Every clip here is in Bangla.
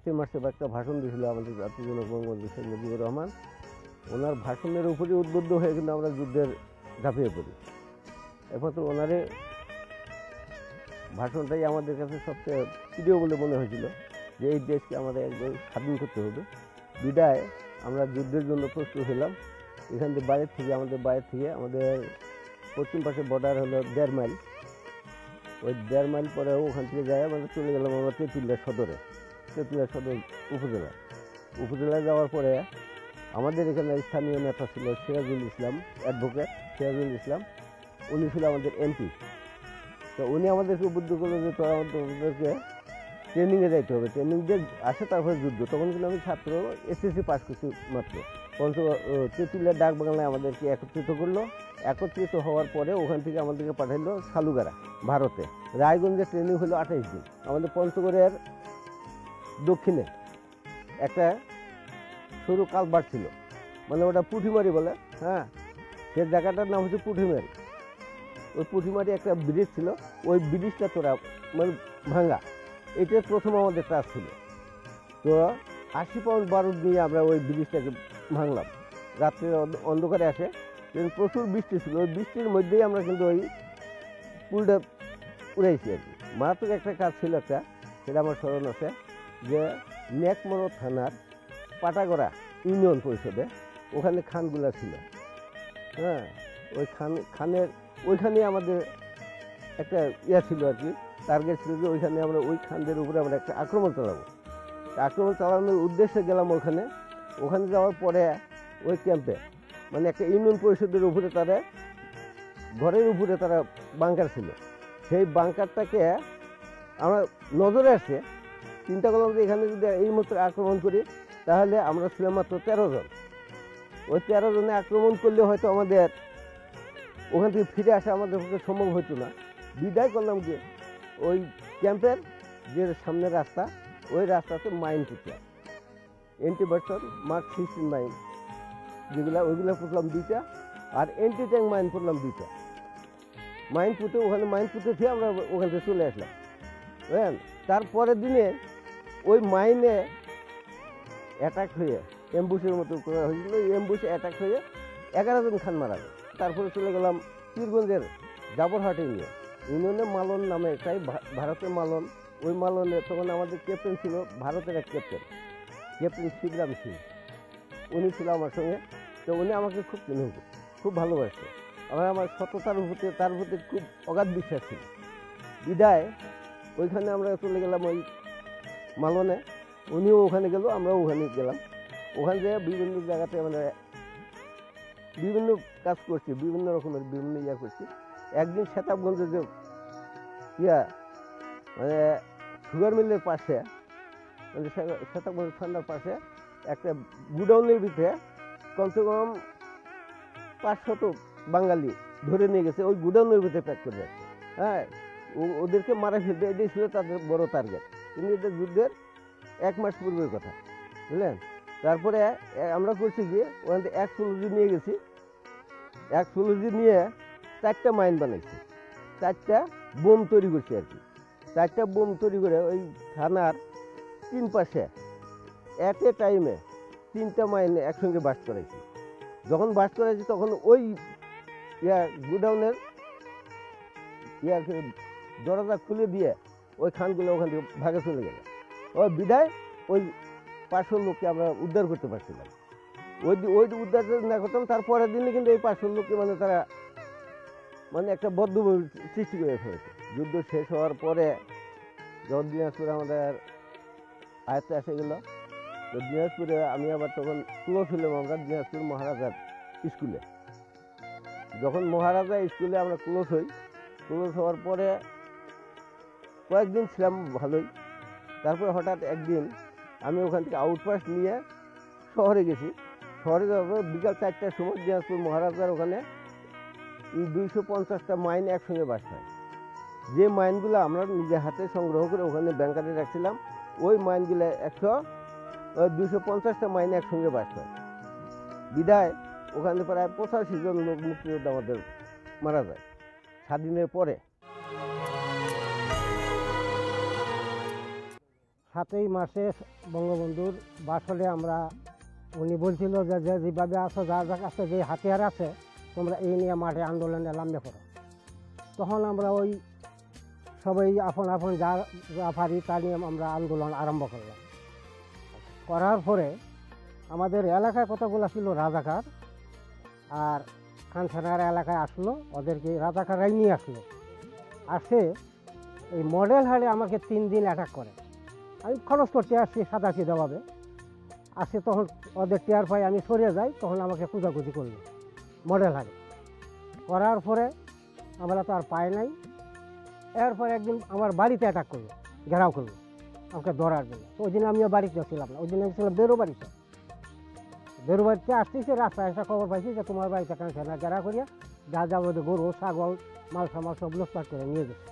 5ই মার্চে একটা ভাষণ দিয়েছিল আমাদের জাতির জনক বঙ্গবন্ধু শেখ মুজিবুর রহমান। ওনার ভাষণের উপরই উদ্বুদ্ধ হয়ে কিন্তু আমরা যুদ্ধের ঝাঁপিয়ে পড়ি। একমাত্র ওনারে ভাষণটাই আমাদের কাছে সবচেয়ে প্রিয় বলে মনে হয়েছিল, যে এই দেশকে আমাদের একদম স্বাধীন করতে হবে। বিদায় আমরা যুদ্ধের জন্য প্রস্তুত হলাম। এখান থেকে বাইরের থেকে আমাদের পশ্চিম পাশে বর্ডার হলো 1.5 মাইল। ওই 1.5 মাইল পরে ওখান থেকে যাই আমরা চলে গেলাম আমরা তেঁতুলিয়া সদর উপজেলায় যাওয়ার পরে আমাদের এখানে স্থানীয় নেতা ছিল সিরাজুল ইসলাম, অ্যাডভোকেট সিরাজুল ইসলাম। উনি ছিল আমাদের এমপি। তো উনি আমাদেরকে উদ্বুদ্ধ করলো যে তোদেরকে ট্রেনিংয়ে যাইতে হবে, ট্রেনিং দিয়ে আসে তারপরে যুদ্ধ। তখন কিন্তু আমি ছাত্র, এসএসসি পাস করছি মাত্র। তেঁতুলিয়া ডাক বাংলায় আমাদেরকে একত্রিত হওয়ার পরে ওখান থেকে আমাদেরকে পাঠাইলো সালুগাড়া, ভারতে। রায়গঞ্জে ট্রেনিং হলো 28 দিন। আমাদের পঞ্চগড়ের দক্ষিণে একটা সরু কালভার্ট ছিল, মানে ওটা পুঁঠিমারি বলে। হ্যাঁ, সে জায়গাটার নাম হচ্ছে পুঁঠিমারি। ওই পুঁঠিমারি একটা ব্রিজ ছিল, ওই ব্রিজটা তোরা মানে ভাঙা। এটাই প্রথম আমাদের কাজ ছিল। তো 80 পাউন্ড বারুদ নিয়ে আমরা ওই ব্রিজটাকে ভাঙলাম। রাত্রে অন্ধকারে আসে, কিন্তু প্রচুর বৃষ্টি ছিল। ওই বৃষ্টির মধ্যেই আমরা কিন্তু ওই পুলটা উড়াইছি আর কি। মারাত্মক একটা কাজ ছিল একটা, সেটা আমার স্মরণ আছে, যে নেকমরো থানার পাটাগড়া ইউনিয়ন পরিষদে ওখানে খানগুলা ছিল। হ্যাঁ, ওই খানের ওইখানে আমাদের একটা ছিল আর কি, টার্গেট ছিল যে ওইখানে আমরা ওই খানদের উপরে আমরা একটা আক্রমণ চালাবো। আক্রমণ চালানোর উদ্দেশ্যে গেলাম ওখানে যাওয়ার পরে ওই ক্যাম্পে মানে একটা ইউনিয়ন পরিষদের উপরে ঘরের উপরে তারা বাংকার ছিল। সেই বাংকারটাকে আমরা নজরে আসছে, চিন্তা করলাম যে এখানে যদি এই মুহূর্তে আক্রমণ করি তাহলে আমরা ছিলাম মাত্র 13 জন। ওই 13 জনে আক্রমণ করলে হয়তো আমাদের ওখান থেকে ফিরে আসা আমাদের পক্ষে সম্ভব হতো না। বিদায় করলাম যে ওই ক্যাম্পের যে সামনের রাস্তা, ওই রাস্তাতে মাইন পুঁতলাম, অ্যান্টিবায়োটিক মার্ক 16 মাইন, ওইগুলো পুঁতলাম 2টা, আর অ্যান্টি ট্যাঙ্ক মাইন পুঁতলাম 2টা। মাইন পুঁতে থেকে আমরা ওখান থেকে চলে আসলাম। বুঝলেন, তারপরের দিনে ওই মাইনে অ্যাটাক হয়ে অ্যাম্বুশের মতো করা হয়েছিল। ওই অ্যাম্বুশে অ্যাটাক হয়ে 11 জন খান মারা যায়। তারপরে চলে গেলাম পীরগঞ্জের জাবরহাট ইউনিয়নে মালন নামে একটাই, ভারতের মালন। ওই মালনে তখন আমাদের ক্যাপ্টেন ছিল ভারতের এক ক্যাপ্টেন শিবরাম সিং। উনি ছিল আমার সঙ্গে। তো উনি আমাকে খুব ভালোবাসতো। আমার সততার তার প্রতি খুব অগাধ বিশ্বাস ছিল। বিদায় ওইখানে আমরা চলে গেলাম ওই মালনে, উনিও ওখানে গেল, আমরাও ওখানে গেলাম। ওখানে যেয়ে বিভিন্ন জায়গাতে আমরা বিভিন্ন কাজ করছি, বিভিন্ন রকমের করছি। একদিন সেতাবগঞ্জের যে মানে সুগার মিলের পাশে, মানে সেতাবগঞ্জ থানার পাশে একটা গুডাউনের ভিতরে কমসে কম 500 বাঙালি ধরে নিয়ে গেছে, ওই গুডাউনের ভিতরে প্যাক করে যাচ্ছে। হ্যাঁ, ওদেরকে মারা ফেলবে, এটাই ছিল তাদের বড় টার্গেট। কিন্তু এটা যুদ্ধের 1 মাস পূর্বের কথা, বুঝলেন। তারপরে আমরা করছি গিয়ে ওখান থেকে 1 সোলজি নিয়ে গেছি। 1 সোলজি নিয়ে 4টা মাইন বানাইছি, 4টা বোম তৈরি করছি আর কি। 4টা বোম তৈরি করে ওই থানার 3 পাশে এট এ টাইমে 3টা মাইন একসঙ্গে বাস্ট করাইছি। যখন বাস্ট করাইছি তখন ওই গুডাউনের দরজা খুলে দিয়ে ওই খানগুলো ওখান থেকে ভাগে চলে গেল। ওই বিদায় ওই 500 লোককে আমরা উদ্ধার করতে পারছিলাম। ওই উদ্ধার না করতাম, তারপরের দিনে কিন্তু এই 500 লোককে মানে তারা মানে একটা বদ্ধভূমি সৃষ্টি করে ফেলেছে। যুদ্ধ শেষ হওয়ার পরে যখন দিনাজপুর আমাদের আয়ত্তে এসে গেল, তো দিনাজপুরে আমি আবার তখন ক্লোজ হলাম আমরা দিনাজপুর মহারাজার স্কুলে। যখন মহারাজা স্কুলে আমরা ক্লোজ হওয়ার পরে কয়েকদিন ছিলাম ভালোই। তারপরে হঠাৎ একদিন আমি ওখান থেকে আউটপাস্ট নিয়ে শহরে গেছি। শহরে যাওয়ার পর বিকাল 4টার সময় দিনাজপুর মহারাজার ওখানে 250টা মাইন একসঙ্গে বাস্ট হয়। যে মাইনগুলো আমরা নিজের হাতে সংগ্রহ করে ওখানে ব্যাংকারে রাখছিলাম, ওই মাইনগুলো 250টা মাইন একসঙ্গে বাস্ট হয়। বিদায় ওখানে প্রায় 85 জন লোক মুক্তিযোদ্ধা আমাদের মারা যায় স্বাধীনের পরে। 7ই মার্চে বঙ্গবন্ধুর বাসরে আমরা উনি বলছিল যে যেভাবে আছো যার যার কাছে যে হাতিয়ার আছে তোমরা এই নিয়ে মাঠে আন্দোলনে নামবে পড়ো। তখন আমরা ওই সবাই আপন আপন যা যা পারি তা নিয়ে আমরা আন্দোলন আরম্ভ করলাম। করার পরে আমাদের এলাকায় কতগুলো ছিল রাজাকার, আর খানসানার এলাকায় আসলো, ওদেরকে রাজাকাররাই নিয়ে আসলো। আসে এই মডেল হারে আমাকে 3 দিন অ্যাটাক করে। আমি খরচ করতে আসছি সাদাসিধাভাবে আসে, তখন ওদের টেয়ার পাই আমি সরে যাই, তখন আমাকে খোঁজাখুঁজি করলো মডেল হারে। করার পরে আমরা তো আর পাই নাই। এরপরে একদিন আমার বাড়িতে অ্যাটাক করলো, ঘেরাও করলো আমাকে ধরার জন্য। তো ওই দিন আমিও বাড়িতে ছিলাম না, ওই দিন আমি ছিলাম বেরো বাড়িতে। বেরো বাড়িতে আসতেছে, রাস্তায় একটা খবর পাইছি যে তোমার বাড়িতে কাঁচা ঘেরা করিয়া যা যাবো গরু ছাগল মাল সামাল সব লুটপাট করে নিয়ে গেছে।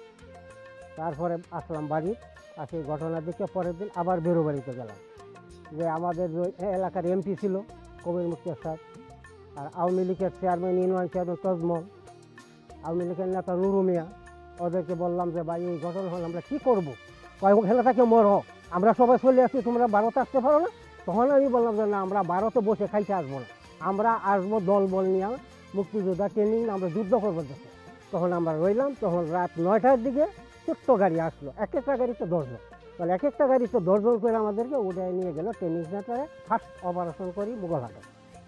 তারপরে আসলাম বাড়ি, আসে ঘটনা দেখে পরের দিন আবার বেরো বাড়িতে গেলাম। যে আমাদের এলাকার এমপি ছিল কবির মুক্তিয়ার সাহেব, আর আওয়ামী লীগের chairman union chairman Tajmal, Awami লীগের নেতা নুরু মিয়া, ওদেরকে বললাম যে ভাই এই ঘটনা হলে আমরা কী করবো, কয়েক খেলা থাকে মর হোক, আমরা সবাই চলে আসছি, তোমরা ভারতে আসতে পারো না। তখন আমি বললাম যে না, আমরা ভারতে বসে খাইতে আসবো না, আমরা আসবো দল বল নিয়ে মুক্তিযোদ্ধা ট্রেনিং, আমরা যুদ্ধ করবো দেশে। তখন আমরা রইলাম। তখন রাত 9টার দিকে ছোট্ট গাড়ি আসলো, এক একটা গাড়িতে 10 জন, তাহলে এক একটা গাড়িতে 10 জন করে আমাদেরকে উঠায় নিয়ে গেল ট্রেনিং সেন্টারে। ফার্স্ট অপারেশন করি মোগলহাটে।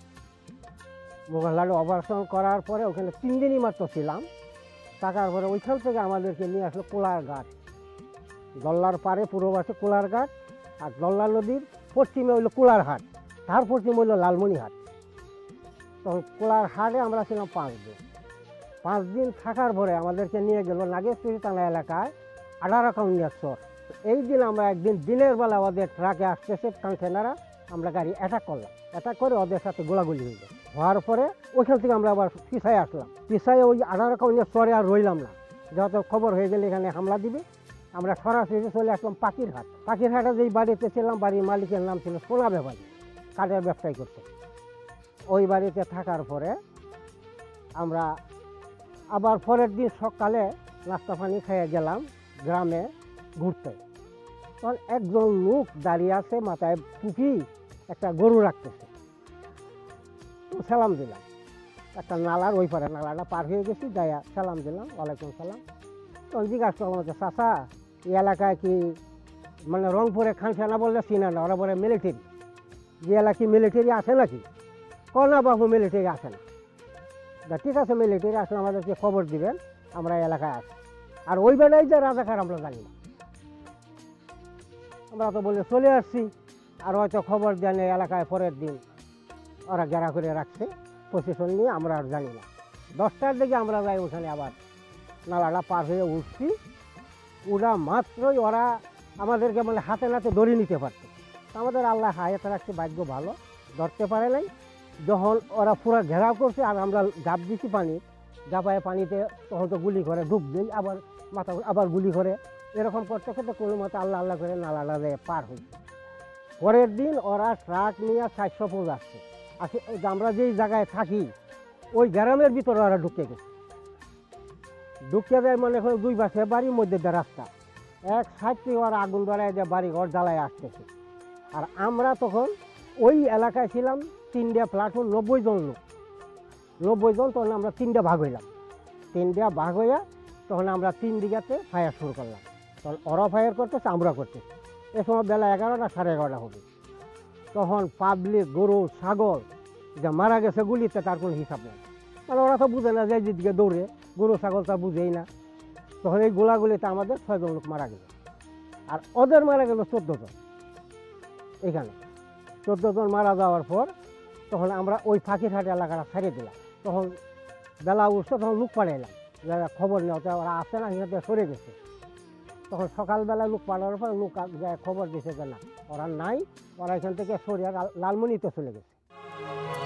মোগলহাটে অপারেশন করার পরে ওখানে 3 দিনই মাত্র ছিলাম। থাকার পরে ওইখান থেকে আমাদেরকে নিয়ে আসলো কোলারঘাট, দল্লার পাড়ে পূর্ববাসে কোলারঘাট, আর দল্লা নদীর পশ্চিমে হইলো কোলারহাট, তার পশ্চিমে হইলো লালমনিহাট। তখন কোলারহাটে আমরা ছিলাম 5 দিন। 5 দিন থাকার পরে আমাদেরকে নিয়ে গেল নাগেশ্বরী থানা এলাকায় 18 কাউনিয়ার চর। এই দিন আমরা একদিন দিনের বেলা ওদের ট্রাকে আসতেছে কানসেনারা, আমরা গাড়ি অ্যাটাক করলাম। অ্যাটাক করে ওদের সাথে গোলাগুলি হয়ে যায়। হওয়ার পরে ওইখান থেকে আমরা আবার পিছায় আসলাম। পিছায় ওই 18 কাউনিয়ার চরে আর রইলাম না, যত খবর হয়ে গেলে এখানে হামলা দিবে। আমরা সরাসরি চলে আসলাম পাখিরহাট। পাখিরহাটে যেই বাড়িতে ছিলাম, বাড়ির মালিকের নাম ছিল সোনা ব্যাপারী, কাঠের ব্যবসায়ী করতে। ওই বাড়িতে থাকার পরে আমরা আবার পরের দিন সকালে নাস্তা পানি খেয়ে গেলাম গ্রামে ঘুরতে। তখন একজন লোক দাঁড়িয়ে আছে, মাথায় টুপি, একটা গরু রাখতেছে। তো সালাম দিলাম, একটা নালার ওই পারে, নালাটা পার হয়ে গেছি, যাইয়া সালাম দিলাম, ওয়ালাইকুম সালাম। তখন জিজ্ঞাসা করলাম যে চাচা এই এলাকায় কি, মানে রংপুরে খানসানা বললে চিনা না, ওরা বলে মিলিটারি, যে এলাকায় মিলিটারি আসে নাকি? না বাবু মিলিটারি আসে না। ঠিক আছে, মিলিটারি আসলে আমাদেরকে খবর দিবেন, আমরা এলাকায় আসি। আর ওই বেলায় যে রাজাকার আমরা জানি না, আমরা তো বলে চলে আসছি। আর হয়তো খবর দেন এলাকায় পরের দিন ওরা ঘেরা করে রাখছে প্রশাসন নিয়ে, আমরা আর জানি না। 10টার দিকে আমরা যাই ওখানে, আবার নালাটা পার হয়ে উঠছি। ওরা মাত্রই ওরা আমাদেরকে মানে হাতে নাতে ধরে নিতে পারতো। আমাদের আল্লাহ হায়াতে রাখছে, ভাগ্য ভালো, ধরতে পারে নাই। যখন ওরা পুরো ঘেরাও করছে আর আমরা ঝাঁপ দিছি পানি, ঝাঁপায় পানিতে, তখন তো গুলি করে ডুব দিই, আবার মাথা আবার গুলি করে, এরকম করতে করতে কোনো মতো আল্লাহ আল্লাহ করে নালাটা পার হয়েছে। পরের দিন ওরা ট্রাক নিয়ে 400 আসছে। আমরা যেই জায়গায় থাকি ওই গ্রামের ভিতরে ওরা ঢুকে গেছে। ঢুকে যায় মানে এখন 2 পাশে বাড়ির মধ্যে দিয়ে রাস্তা, এক সাইড থেকে ওরা আগুন ধরায় দিয়ে বাড়ি ঘর জ্বালায় আসতেছে। আর আমরা তখন ওই এলাকায় ছিলাম 3টা প্লাটুন, 90 জন লোক, 90 জন। তখন আমরা 3টা ভাগ হইলাম, 3টা ভাগ হইয়া তখন আমরা 3 দিঘাতে ফায়ার শুরু করলাম। তখন ওরা ফায়ার করতেছে, আমরা করতেছি। এ সময় বেলা 11টা 11:30 হবে। তখন পাবলিক গরু ছাগল যে মারা গেছে গুলিতে, তার কোনো হিসাব নেই। মানে ওরা তো বুঝে না যে যেদিকে দৌড়ে, গরু ছাগল তা বুঝেই না। তখন এই গোলাগুলিতে আমাদের 6 জন লোক মারা গেল, আর ওদের মারা গেল 14 জন। এখানে 14 জন মারা যাওয়ার পর তখন আমরা ওই পাখিরহাট এলাকাটা ছাড়িয়ে দিলাম। তখন বেলা উঠছে, তখন লোক পাঠাইলাম, যারা খবর নেওয়াতে ওরা আসে না, এখানে সরে গেছে। তখন সকালবেলা লোক পাঠানোর পর লোক খবর দিয়েছে যে না ওরা নাই, ওরা এখান থেকে সরিয়ে লালমনিতে চলে গেছে।